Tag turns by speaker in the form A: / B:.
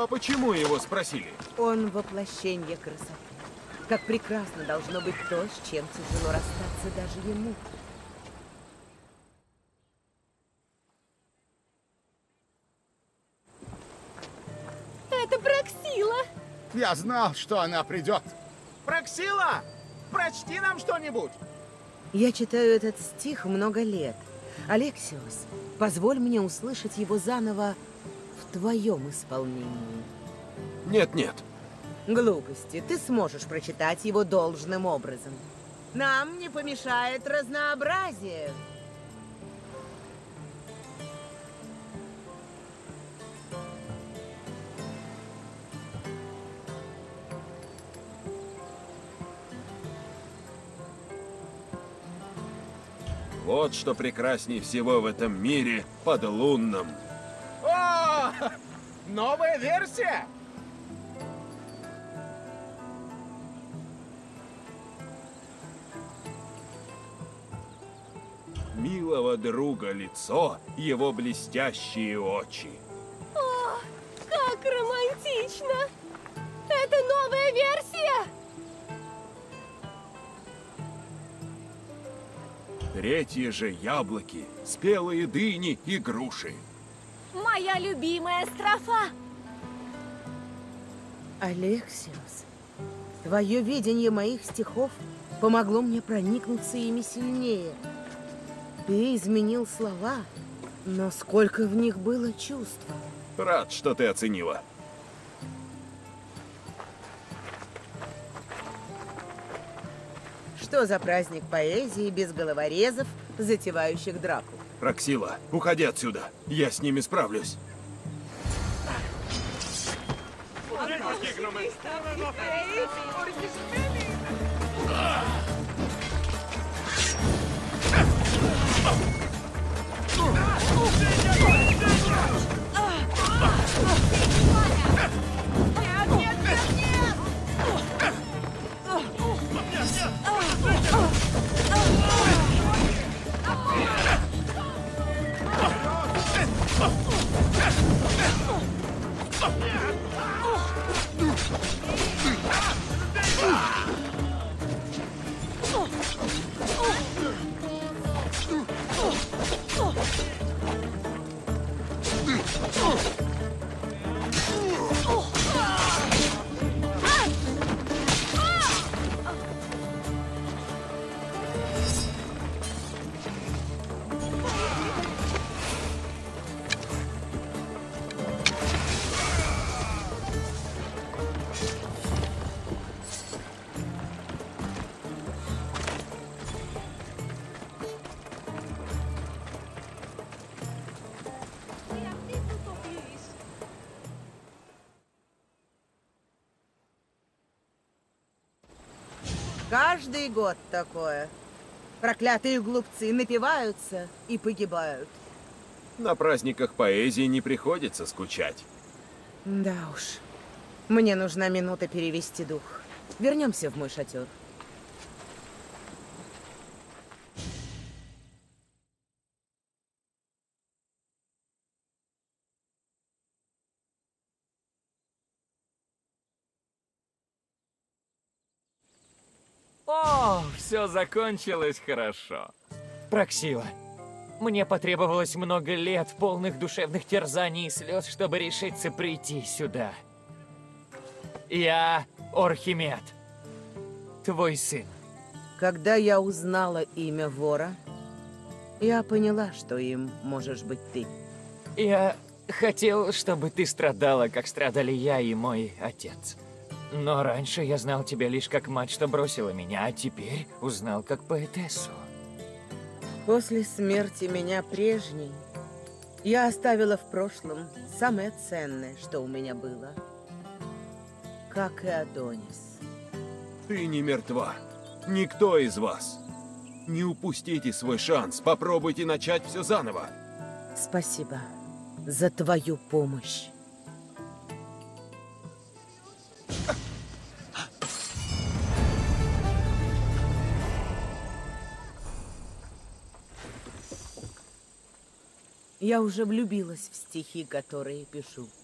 A: А почему его спросили?
B: Он воплощение красоты. Как прекрасно должно быть то, с чем тяжело расстаться даже ему.
C: Это Проксила!
D: Я знал, что она придет.
E: Проксила, прочти нам что-нибудь.
B: Я читаю этот стих много лет. Алексиос, позволь мне услышать его заново в твоем исполнении.
A: Нет-нет.
B: Глупости. Ты сможешь прочитать его должным образом. Нам не помешает разнообразие.
A: Вот что прекрасней всего в этом мире подлунном.
E: О, новая версия.
A: Милого друга лицо, его блестящие очи.
C: О, как романтично! Это новая версия!
A: Третьи же яблоки, спелые дыни и груши.
C: Моя любимая строфа!
B: Алексиос, твое видение моих стихов помогло мне проникнуться ими сильнее. Ты изменил слова, но сколько в них было чувства.
A: Рад, что ты оценила.
B: Что за праздник поэзии без головорезов, затевающих драку?
A: Проксила, уходи отсюда. Я с ними справлюсь.
B: Каждый год такое. Проклятые глупцы напиваются и погибают.
A: На праздниках поэзии не приходится скучать.
B: Да уж. Мне нужна минута перевести дух. Вернемся в мой шатер.
F: О, все закончилось хорошо. Проксила, мне потребовалось много лет полных душевных терзаний и слез, чтобы решиться прийти сюда. Я Орхимед, твой сын.
B: Когда я узнала имя вора, я поняла, что им можешь быть ты.
F: Я хотел, чтобы ты страдала, как страдали я и мой отец. Но раньше я знал тебя лишь как мать, что бросила меня, а теперь узнал как поэтессу.
B: После смерти меня прежней, я оставила в прошлом самое ценное, что у меня было. Как и Адонис.
A: Ты не мертва. Никто из вас. Не упустите свой шанс. Попробуйте начать все заново.
B: Спасибо за твою помощь. Я уже влюбилась в стихи, которые пишу.